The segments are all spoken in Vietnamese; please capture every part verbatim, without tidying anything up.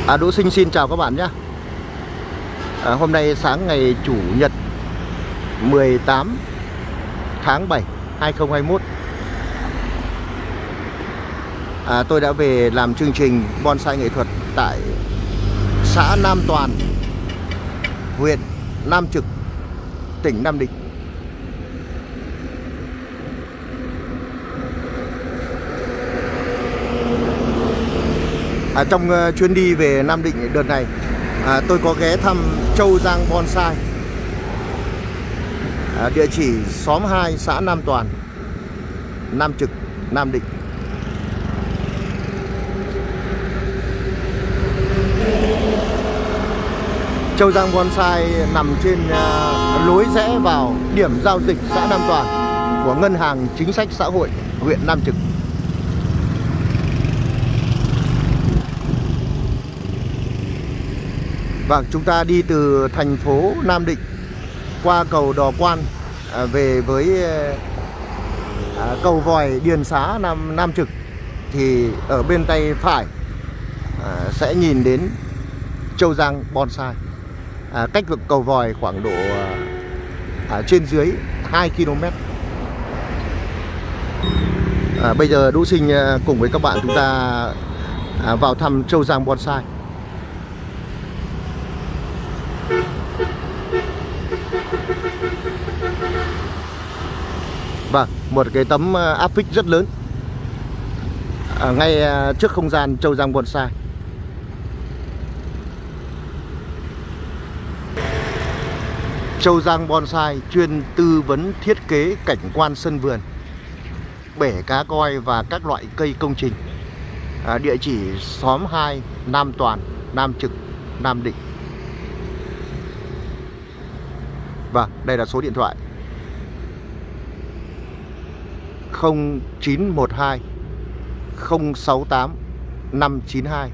À, Đỗ Sinh xin chào các bạn nhé. à, Hôm nay sáng ngày Chủ nhật mười tám tháng bảy hai nghìn không trăm hai mươi mốt, à, tôi đã về làm chương trình bonsai nghệ thuật tại xã Nam Toàn, huyện Nam Trực, tỉnh Nam Định. À, trong uh, chuyến đi về Nam Định đợt này, à, tôi có ghé thăm Châu Giang Bonsai, à, địa chỉ xóm hai, xã Nam Toàn, Nam Trực, Nam Định. Châu Giang Bonsai nằm trên uh, lối rẽ vào điểm giao dịch xã Nam Toàn của Ngân hàng Chính sách Xã hội huyện Nam Trực. Vâng, chúng ta đi từ thành phố Nam Định qua cầu Đò Quan, à, về với à, cầu vòi Điền Xá Nam Nam Trực, thì ở bên tay phải à, sẽ nhìn đến Châu Giang Bonsai, à, cách vực cầu vòi khoảng độ à, trên dưới hai ki lô mét. À, bây giờ Đỗ Sinh cùng với các bạn chúng ta à, vào thăm Châu Giang Bonsai. Vâng, một cái tấm áp phích rất lớn à, ngay trước không gian Châu Giang Bonsai. Châu Giang Bonsai chuyên tư vấn thiết kế cảnh quan sân vườn, bể cá coi và các loại cây công trình. à, Địa chỉ xóm hai, Nam Toàn, Nam Trực, Nam Định. Vâng, đây là số điện thoại không chín một hai không sáu tám năm chín hai.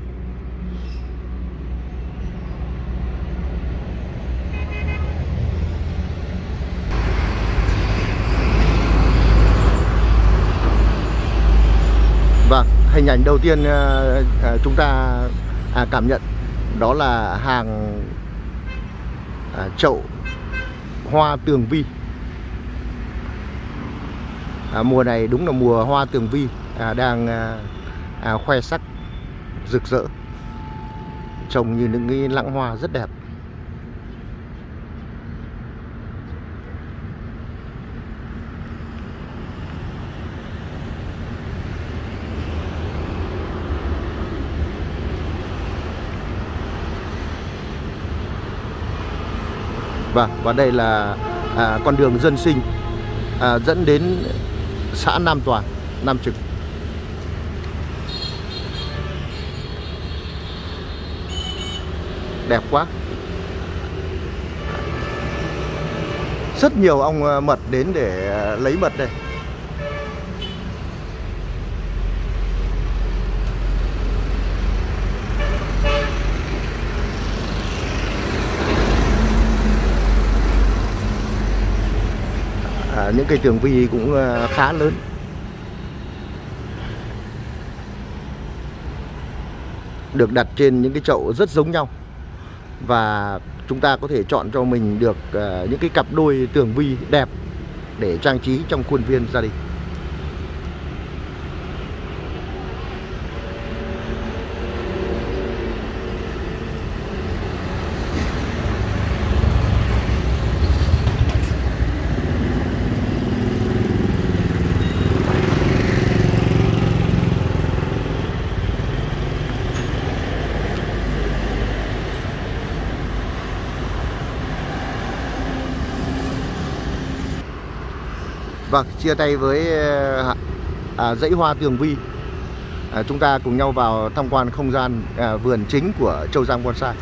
Vâng, hình ảnh đầu tiên uh, chúng ta à, cảm nhận đó là hàng à, chậu hoa tường vi. À, mùa này đúng là mùa hoa tường vi à, đang à, à, khoe sắc rực rỡ, trông như những cái lẵng hoa rất đẹp. Vâng, và đây là à, con đường dân sinh à, dẫn đến xã Nam Toàn, Nam Trực. Đẹp quá. Rất nhiều ong mật đến để lấy mật đây. À, những cây tường vi cũng khá lớn. Được đặt trên những cái chậu rất giống nhau. Và chúng ta có thể chọn cho mình được uh, những cái cặp đôi tường vi đẹp để trang trí trong khuôn viên gia đình. Vâng, chia tay với à, dãy hoa tường vi, à, chúng ta cùng nhau vào tham quan không gian à, vườn chính của Châu Giang Bonsai.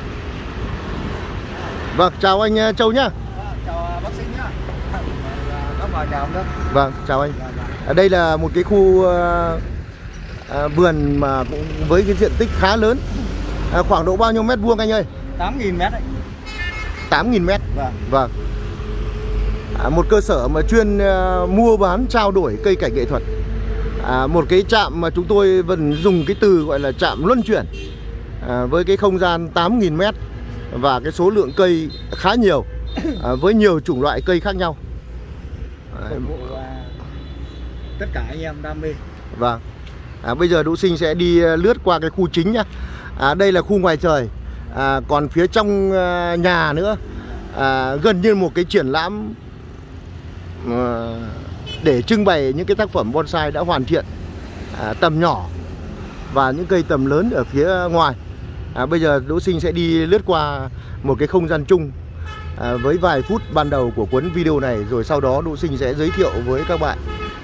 Vâng, chào anh Châu nhá. Chào bác sĩ nhá. Có mời chào nữa. Vâng, chào anh. Ở đây là một cái khu à, à, vườn mà cũng với cái diện tích khá lớn, à, khoảng độ bao nhiêu mét vuông anh ơi? tám nghìn mét đấy. tám nghìn mét. Vâng. Vâng. À, một cơ sở mà chuyên uh, mua bán trao đổi cây cảnh nghệ thuật, à, một cái trạm mà chúng tôi vẫn dùng cái từ gọi là trạm luân chuyển. à, với cái không gian tám nghìn mét và cái số lượng cây khá nhiều, à, với nhiều chủng loại cây khác nhau. Phục vụ uh, tất cả anh em đam mê. Vâng. À, bây giờ Đỗ Sinh sẽ đi lướt qua cái khu chính nhá. À, đây là khu ngoài trời. À, còn phía trong uh, nhà nữa, à, gần như một cái triển lãm uh, để trưng bày những cái tác phẩm bonsai đã hoàn thiện, à, tầm nhỏ và những cây tầm lớn ở phía ngoài. À, bây giờ Đỗ Sinh sẽ đi lướt qua một cái không gian chung, à, với vài phút ban đầu của cuốn video này, rồi sau đó Đỗ Sinh sẽ giới thiệu với các bạn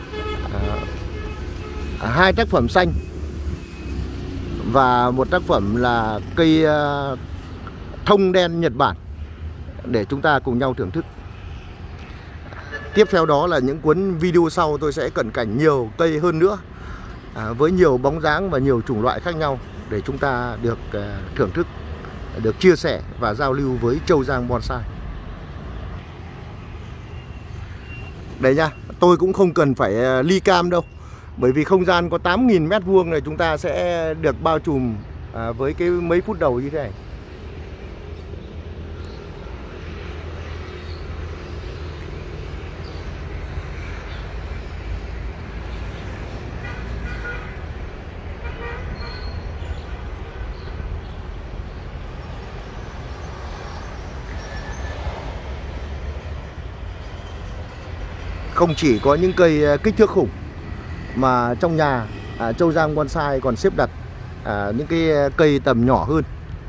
à, hai tác phẩm xanh và một tác phẩm là cây uh, thông đen Nhật Bản để chúng ta cùng nhau thưởng thức. Tiếp theo đó là những cuốn video sau tôi sẽ cận cảnh nhiều cây hơn nữa, à, với nhiều bóng dáng và nhiều chủng loại khác nhau để chúng ta được uh, thưởng thức, được chia sẻ và giao lưu với Châu Giang Bonsai. Đấy nha, tôi cũng không cần phải uh, ly cam đâu, bởi vì không gian có tám nghìn mét vuông này chúng ta sẽ được bao trùm à, với cái mấy phút đầu như thế này. Không chỉ có những cây kích thước khủng mà trong nhà à, Châu Giang Bonsai còn xếp đặt à, những cái cây tầm nhỏ hơn,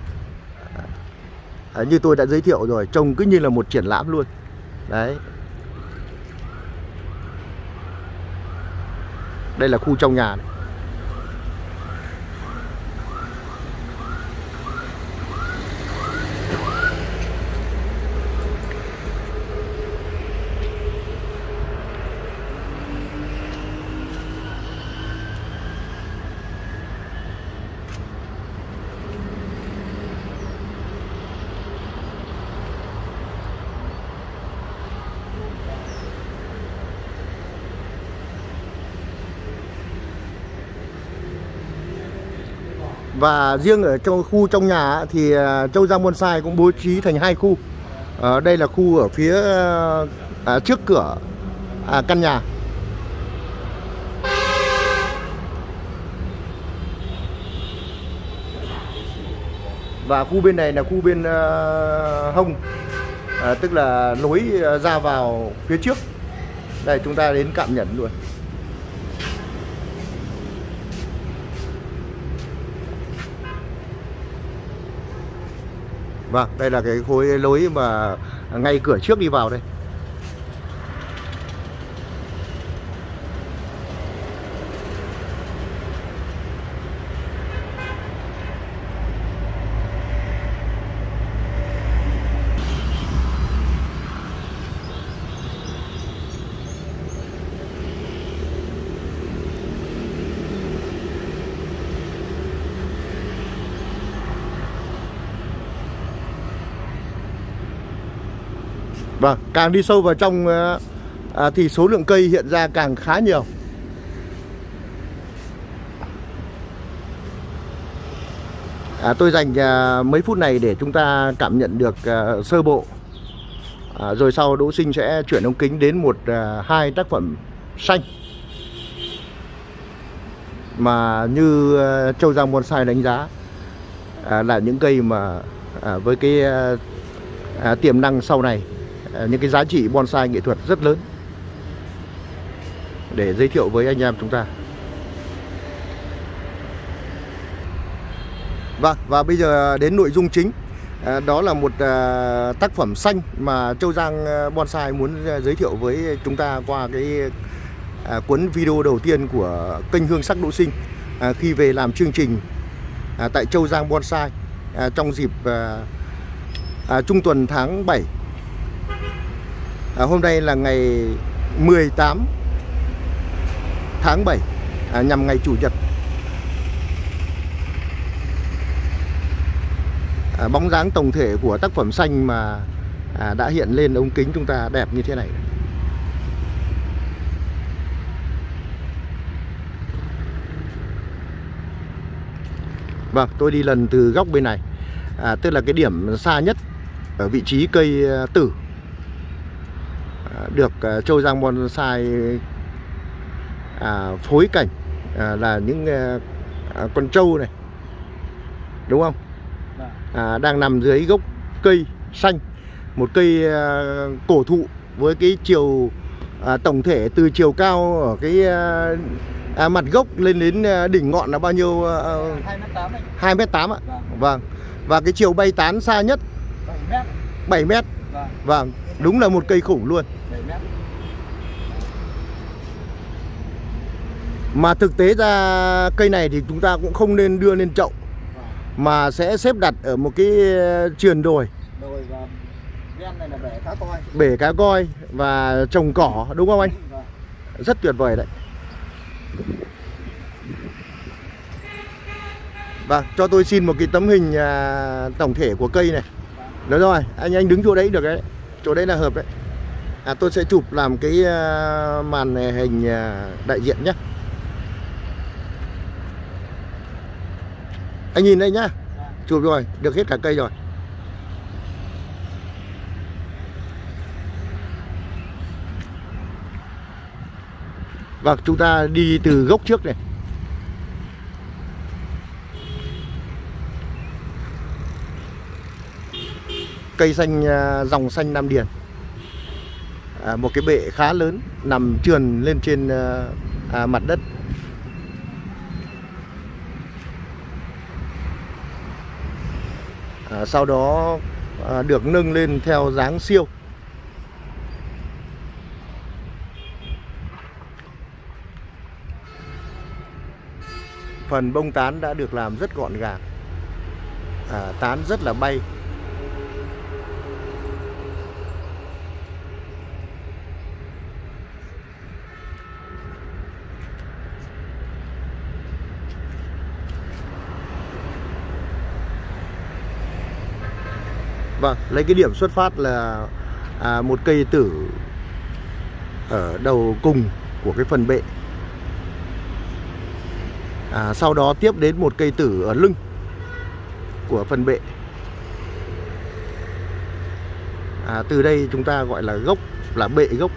à, như tôi đã giới thiệu rồi, trông cứ như là một triển lãm luôn. Đấy, đây là khu trong nhà này. Và riêng ở trong khu trong nhà thì Châu Giang Bonsai cũng bố trí thành hai khu. À, đây là khu ở phía à, trước cửa à, căn nhà. Và khu bên này là khu bên uh, hông, à, tức là lối ra vào phía trước. Đây, chúng ta đến cảm nhận luôn. Vâng, đây là cái khối lối mà ngay cửa trước đi vào đây. Vâng, càng đi sâu vào trong à, thì số lượng cây hiện ra càng khá nhiều. À, tôi dành à, mấy phút này để chúng ta cảm nhận được à, sơ bộ. À, rồi sau Đỗ Sinh sẽ chuyển ống kính đến một à, hai tác phẩm xanh mà như à, Châu Giang Bonsai đánh giá à, là những cây mà à, với cái à, à, tiềm năng sau này, những cái giá trị bonsai nghệ thuật rất lớn để giới thiệu với anh em chúng ta. Vâng, và bây giờ đến nội dung chính, à, đó là một à, tác phẩm xanh mà Châu Giang Bonsai muốn giới thiệu với chúng ta qua cái à, cuốn video đầu tiên của kênh Hương Sắc Đỗ Sinh à, khi về làm chương trình à, tại Châu Giang Bonsai à, trong dịp à, à, trung tuần tháng bảy. À, hôm nay là ngày mười tám tháng bảy, à, nhằm ngày Chủ nhật. À, bóng dáng tổng thể của tác phẩm xanh mà à, đã hiện lên ống kính chúng ta đẹp như thế này. Vâng, tôi đi lần từ góc bên này, à, tức là cái điểm xa nhất ở vị trí cây tử, à, được à, Châu Giang Bonsai à, phối cảnh à, là những à, à, con trâu này, đúng không? À, đang nằm dưới gốc cây xanh, một cây à, cổ thụ với cái chiều à, tổng thể từ chiều cao ở cái à, à, mặt gốc lên đến à, đỉnh ngọn là bao nhiêu? À, hai mét tám ạ. Vâng. Vâng. Và cái chiều bay tán xa nhất bảy mét. Vâng. Vâng, đúng là một cây khủng luôn. Mà thực tế ra cây này thì chúng ta cũng không nên đưa lên chậu, mà sẽ xếp đặt ở một cái triền đồi. Đồi và ven này là bể cá coi. Bể cá coi và trồng cỏ, đúng không anh? Vâng. Rất tuyệt vời đấy. Vâng, cho tôi xin một cái tấm hình à, tổng thể của cây này. Đúng rồi, anh anh đứng chỗ đấy được đấy. Chỗ đấy là hợp đấy. À, tôi sẽ chụp làm cái à, màn hình à, đại diện nhé. Anh nhìn đây nhá. Chụp rồi, được hết cả cây rồi. Vâng, chúng ta đi từ gốc trước này. Cây xanh, dòng xanh Nam Điền, à, một cái bệ khá lớn nằm trườn lên trên à, mặt đất. À, sau đó à, được nâng lên theo dáng siêu. Phần bông tán đã được làm rất gọn gàng, à, tán rất là bay. Vâng, lấy cái điểm xuất phát là à, một cây tử ở đầu cùng của cái phần bệ. À, sau đó tiếp đến một cây tử ở lưng của phần bệ. À, từ đây chúng ta gọi là gốc, là bệ gốc.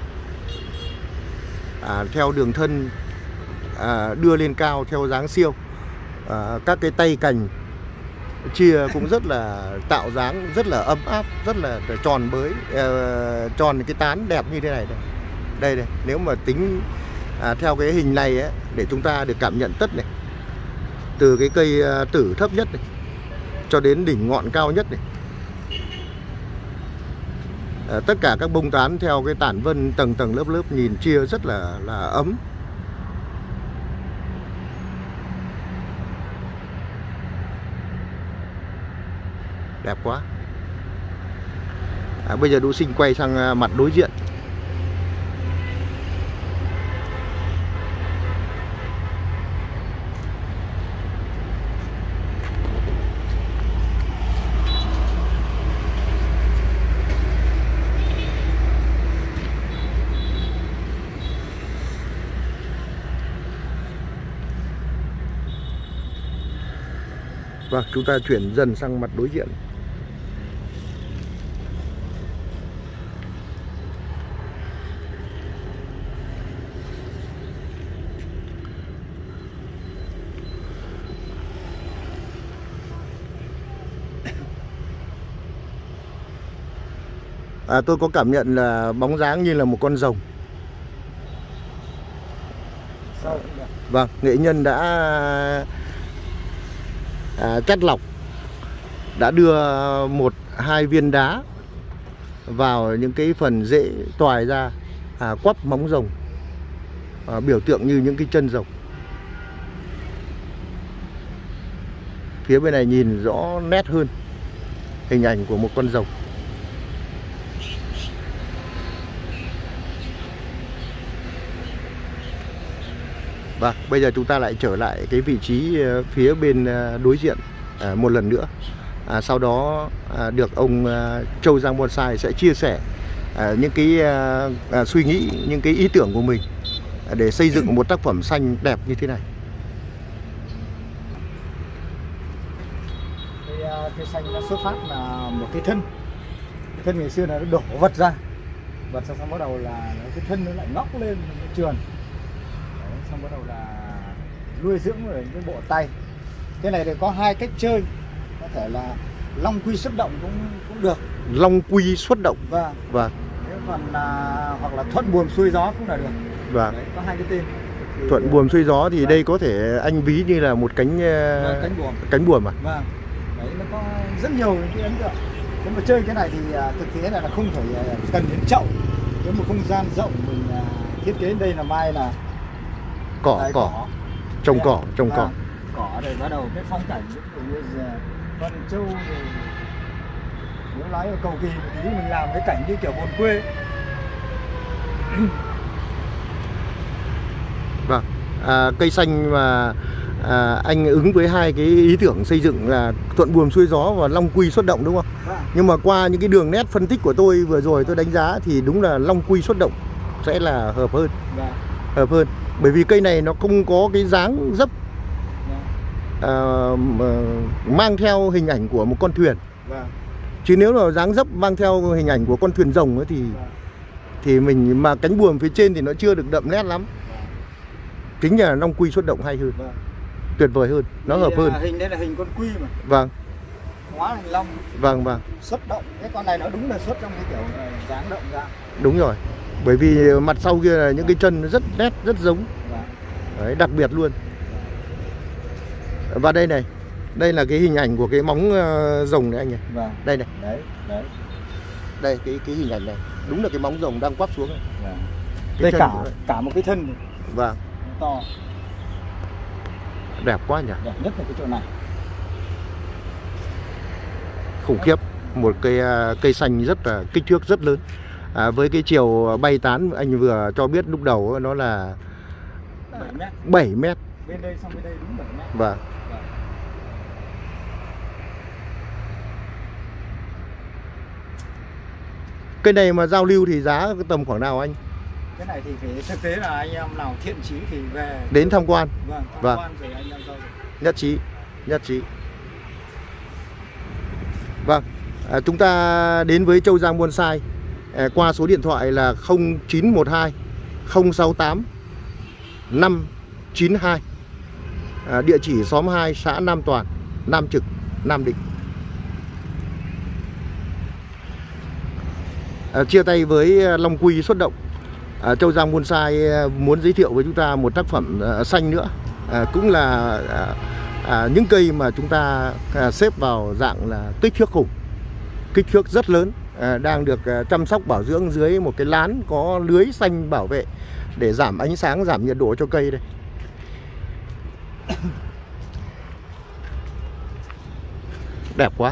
À, theo đường thân à, đưa lên cao theo dáng siêu. À, các cái tay cành chia cũng rất là tạo dáng rất là ấm áp, rất là tròn bới, uh, tròn cái tán đẹp như thế này đây. Đây này, nếu mà tính à, theo cái hình này ấy, để chúng ta được cảm nhận tất này, từ cái cây uh, tử thấp nhất này cho đến đỉnh ngọn cao nhất này, à, tất cả các bông tán theo cái tản vân tầng tầng lớp lớp nhìn chia rất là là ấm. Đẹp quá. À, bây giờ Đỗ Sinh quay sang mặt đối diện. Vâng, chúng ta chuyển dần sang mặt đối diện. À, tôi có cảm nhận là bóng dáng như là một con rồng. Vâng, nghệ nhân đã à, cắt lọc, đã đưa một hai viên đá vào những cái phần rễ toài ra, à, quắp móng rồng, à, biểu tượng như những cái chân rồng. Phía bên này nhìn rõ nét hơn hình ảnh của một con rồng. Vâng, bây giờ chúng ta lại trở lại cái vị trí phía bên đối diện à, một lần nữa. À, sau đó à, được ông à, Châu Giang Bonsai sẽ chia sẻ à, những cái à, à, suy nghĩ, những cái ý tưởng của mình à, để xây dựng một tác phẩm xanh đẹp như thế này. cây xanh nó xuất phát là một cái thân, cái thân ngày xưa là nó đổ vật ra, vật xong, xong bắt đầu là cái thân nó lại ngóc lên nó trườn. Đấy, xong bắt đầu là nuôi dưỡng ở cái bộ tay. Cái này thì có hai cách chơi, có thể là long quy xuất động cũng cũng được. Long quy xuất động. Vâng. Vâng. Nếu còn là hoặc là thuận buồm xuôi gió cũng là được. Vâng. Đấy, có hai cái tên. Thì thuận buồm xuôi gió thì vâng. đây có thể anh ví như là một cánh vâng, cánh buồm. Cánh buồm à? Vâng. Đấy, nó có rất nhiều cái ấn tượng. Nếu mà chơi cái này thì uh, thực tế là, là không phải uh, cần đến chậu. Nếu một không gian rộng mình uh, thiết kế đây là mai là cỏ đấy, cỏ. cỏ Trồng cỏ, trồng à, cỏ. Cỏ rồi bắt đầu cái phong cảnh như Vân Châu rồi. Nếu nói ở cầu kỳ một tí mình làm cái cảnh như kiểu hồn quê. Vâng. À, cây xanh mà à, anh ứng với hai cái ý tưởng xây dựng là thuận buồm xuôi gió và long quy xuất động đúng không? Vâng. Nhưng mà qua những cái đường nét phân tích của tôi vừa rồi tôi đánh giá thì đúng là long quy xuất động sẽ là hợp hơn. Vâng. Hợp hơn. Bởi vì cây này nó không có cái dáng dấp à, mang theo hình ảnh của một con thuyền. Vâng. Chứ nếu là dáng dấp mang theo hình ảnh của con thuyền rồng ấy thì vâng. thì mình mà cánh buồm phía trên thì nó chưa được đậm nét lắm. Vâng. Chính là long quy xuất động hay hơn. Vâng. Tuyệt vời hơn, nó Vì hợp hơn. Hình đây là hình con quy mà. Vâng. Hóa hình long. Vâng vâng. Xuất động, cái con này nó đúng là xuất trong cái kiểu dáng động ra. Đúng rồi. Bởi vì mặt sau kia là những cái chân nó rất nét, rất giống. Vâng. Đấy, đặc biệt luôn. Và đây này, đây là cái hình ảnh của cái móng uh, rồng này anh này. Vâng. Đây này. Đấy, đấy. Đây cái cái hình ảnh này, đúng là cái móng rồng đang quắp xuống này. Vâng. Đây cả cả một cái thân. Vâng. To. Đẹp quá nhỉ. Đẹp nhất là cái chỗ này. Khủng khiếp, một cây uh, cây xanh rất là kích thước rất lớn. À, với cái chiều bay tán anh vừa cho biết lúc đầu nó là bảy mét. bảy mét. Bên đây xong bên đây đúng bảy mét. Vâng. Vâng. Cây này mà giao lưu thì giá tầm khoảng nào anh? Cái này thì phải thực tế là anh em nào thiện chí thì về đến tham quan. Vâng, tham vâng. quan rồi anh em giao dịch. Nhất trí, nhất trí. Vâng, à, chúng ta đến với Châu Giang Bonsai à, qua số điện thoại là không chín một hai không sáu tám năm chín hai, à, địa chỉ xóm hai, xã Nam Toàn, Nam Trực, Nam Định. À, chia tay với long quy xuất động, à, Châu Giang Bonsai muốn giới thiệu với chúng ta một tác phẩm à, xanh nữa, à, cũng là à, à, những cây mà chúng ta à, xếp vào dạng là kích thước khủng, kích thước rất lớn, à, đang được à, chăm sóc bảo dưỡng dưới một cái lán có lưới xanh bảo vệ để giảm ánh sáng, giảm nhiệt độ cho cây đây. Đẹp quá.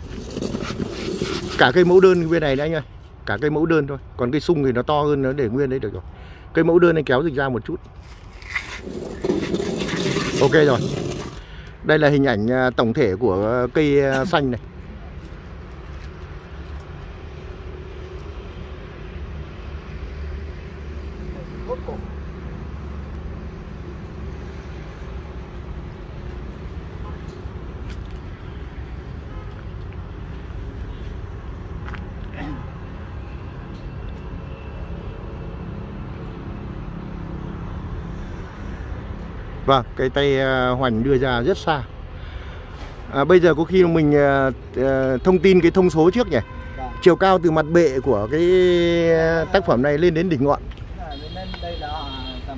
Cả cây mẫu đơn bên này đấy anh ơi, cả cây mẫu đơn thôi, còn cây sung thì nó to hơn, nó để nguyên đấy được rồi. Cây mẫu đơn này kéo dịch ra một chút. Ok rồi. Đây là hình ảnh tổng thể của cây xanh này. Vâng, cái tay uh, Hoành đưa ra rất xa. À, bây giờ có khi mình uh, uh, thông tin cái thông số trước nhỉ. Vâng. Chiều cao từ mặt bệ của cái uh, tác phẩm này lên đến đỉnh ngọn. Lên đây là tầm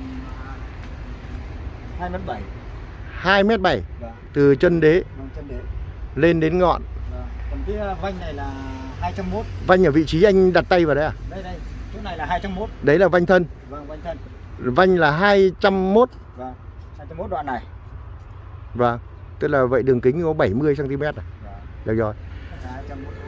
hai mét bảy. hai mét bảy. Vâng. Từ chân đế. Vâng, chân đế lên đến ngọn. Vâng. Còn cái vanh này là hai trăm mốt. Vanh ở vị trí anh đặt tay vào đấy à? Đây đây, chỗ này là hai trăm mốt. Đấy là vanh thân. Vâng, vanh thân. Vanh là hai trăm mốt. Vâng, hai trăm mốt đoạn này. Vâng, tức là vậy đường kính có bảy mươi xăng ti mét à? Vâng. Được rồi. hai trăm mốt.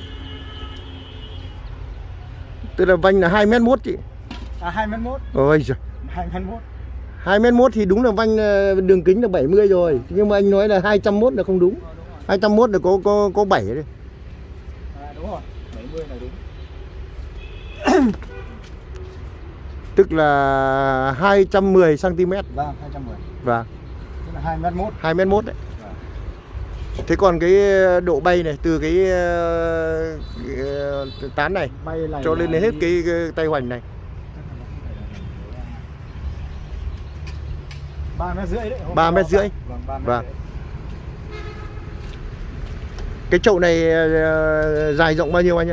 Tức là vanh là hai mét mốt chị. À, hai mét mốt. Ôi giời. hai mét mốt. hai mét mốt thì đúng là vanh đường kính là bảy mươi rồi. Nhưng mà anh nói là hai trăm mốt là không đúng. Ờ, đúng rồi. hai trăm mốt là có có có bảy đấy. À, đúng rồi, bảy mươi là đúng. Tức là hai trăm mười xăng ti mét. Vâng, hai trăm mười. Vâng. Tức là hai mét mốt. hai mét mốt đấy. Vâng. Thế còn cái độ bay này từ cái uh, tán này, bay này cho lên đến hết đi... cái, cái tay hoành này. ba mét rưỡi đấy. ba mét rưỡi. Vâng, ba mét Vâng. rưỡi. Cái chậu này uh, dài rộng bao nhiêu anh ơi?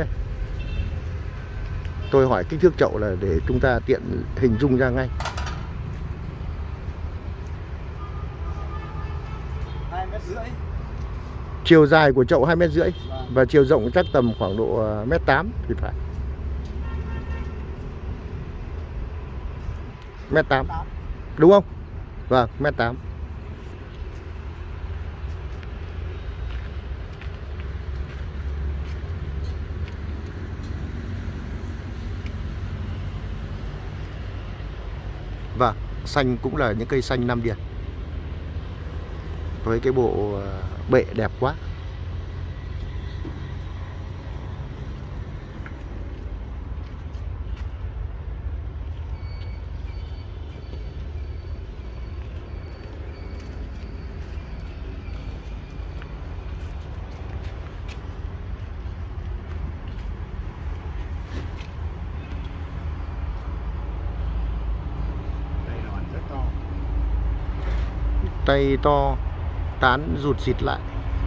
Tôi hỏi kích thước chậu là để chúng ta tiện hình dung ra ngay. hai mét rưỡi. Chiều dài của chậu hai mét rưỡi. Vâng. Và chiều rộng chắc tầm khoảng độ mét tám thì phải. Mét tám. Đúng không? Vâng, mét tám. Và xanh cũng là những cây xanh Nam Điền. Với cái bộ bệ đẹp quá. Tay to, tán rụt rịt lại.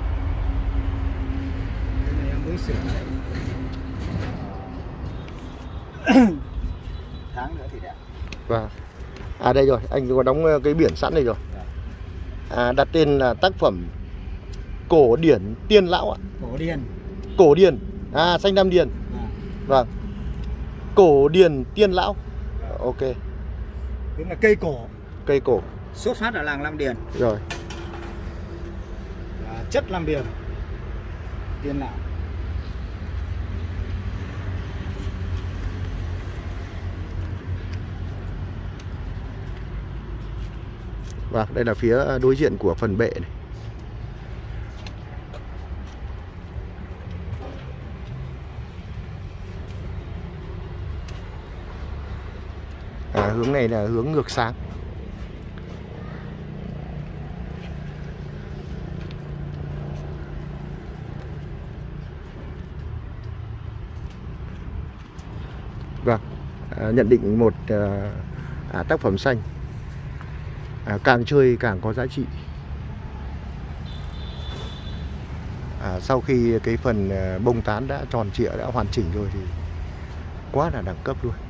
Cái này em mới sửa đấy. Tháng nữa thì đẹp. Vâng. À đây rồi, anh có đóng cái biển sẵn đây rồi. À, đặt tên là tác phẩm Cổ Điển Tiên Lão ạ. Cổ Điển. Cổ Điển. À, xanh Nam Điền. À. Vâng. Cổ Điển Tiên Lão. Ok. Tức là cây cổ. Cây cổ. Xuất phát ở làng Lam Điền. Rồi. Là chất Lam Điền. Tiên Lão. Vâng, đây là phía đối diện của phần bệ này. À, hướng này là hướng ngược sáng. Vâng, à, nhận định một à, à, tác phẩm xanh à, càng chơi càng có giá trị. À, sau khi cái phần à, bông tán đã tròn trịa, đã hoàn chỉnh rồi thì quá là đẳng cấp luôn.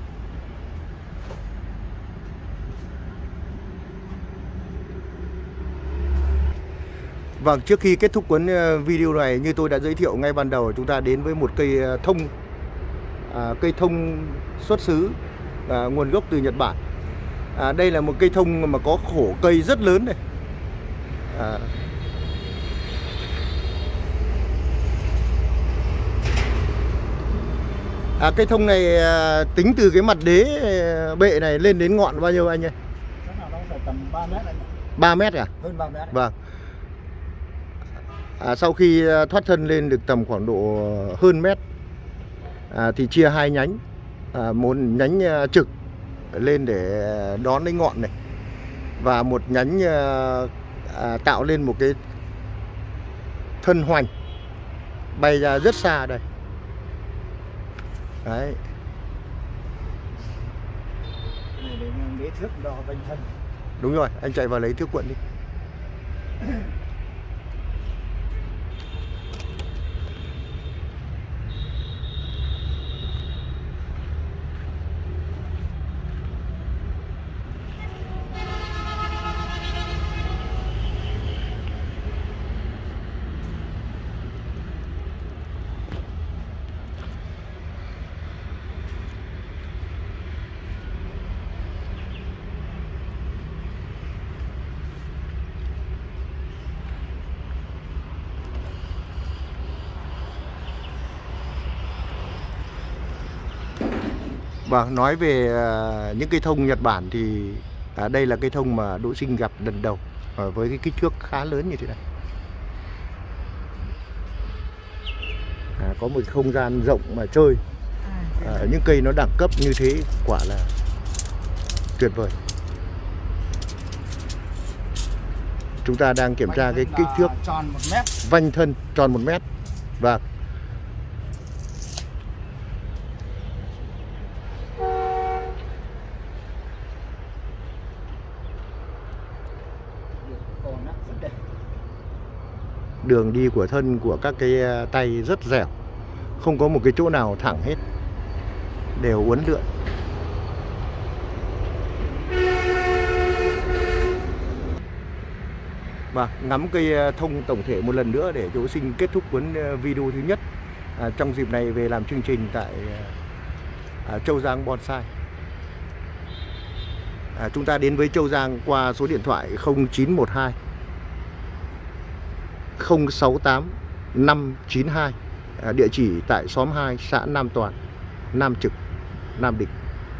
Vâng, trước khi kết thúc cuốn video này, như tôi đã giới thiệu ngay ban đầu, chúng ta đến với một cây thông, à, cây thông xuất xứ, à, nguồn gốc từ Nhật Bản. À, đây là một cây thông mà có khổ cây rất lớn này. À, à, cây thông này à, tính từ cái mặt đế bệ này lên đến ngọn bao nhiêu anh ơi? Nó phải tầm ba mét anh. ba mét à? Hơn ba mét. Vâng. À, sau khi thoát thân lên được tầm khoảng độ hơn mét, à, thì chia hai nhánh, à, một nhánh trực lên để đón lấy ngọn này, và một nhánh à, tạo lên một cái thân hoành bay ra rất xa đây. Đấy. Này để lấy thước đo vành thân. Đúng rồi, anh chạy vào lấy thước cuộn đi. Vâng, nói về uh, những cây thông Nhật Bản thì à, đây là cây thông mà Đỗ Sinh gặp lần đầu, à, với cái kích thước khá lớn như thế này. À, có một không gian rộng mà chơi, à, những cây nó đẳng cấp như thế quả là tuyệt vời. Chúng ta đang kiểm tra cái kích thước tròn một mét, vanh thân tròn một mét. Vâng. Đường đi của thân của các cái tay rất dẻo, không có một cái chỗ nào thẳng hết, đều uốn lượn. Và ngắm cây thông tổng thể một lần nữa để Châu xin kết thúc cuốn video thứ nhất à, trong dịp này về làm chương trình tại à, Châu Giang Bonsai. À, chúng ta đến với Châu Giang qua số điện thoại không chín một hai không sáu tám năm chín hai, à, địa chỉ tại xóm hai, xã Nam Toàn, Nam Trực, Nam Định.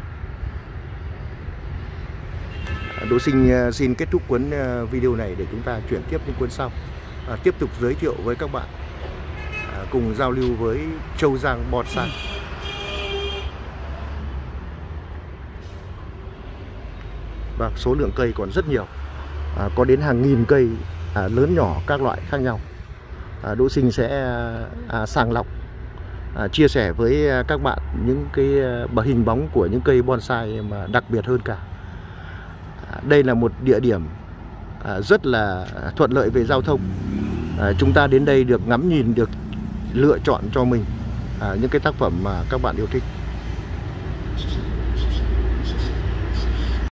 Đỗ Sinh xin kết thúc cuốn video này để chúng ta chuyển tiếp đến cuốn sau, à, tiếp tục giới thiệu với các bạn, à, cùng giao lưu với Châu Giang Bonsai. Và số lượng cây còn rất nhiều, à, có đến hàng nghìn cây, à, lớn nhỏ các loại khác nhau. à, Đỗ Sinh sẽ à, sàng lọc, à, chia sẻ với các bạn những cái à, hình bóng của những cây bonsai mà đặc biệt hơn cả. Đây là một địa điểm rất là thuận lợi về giao thông. Chúng ta đến đây được ngắm nhìn, được lựa chọn cho mình những cái tác phẩm mà các bạn yêu thích.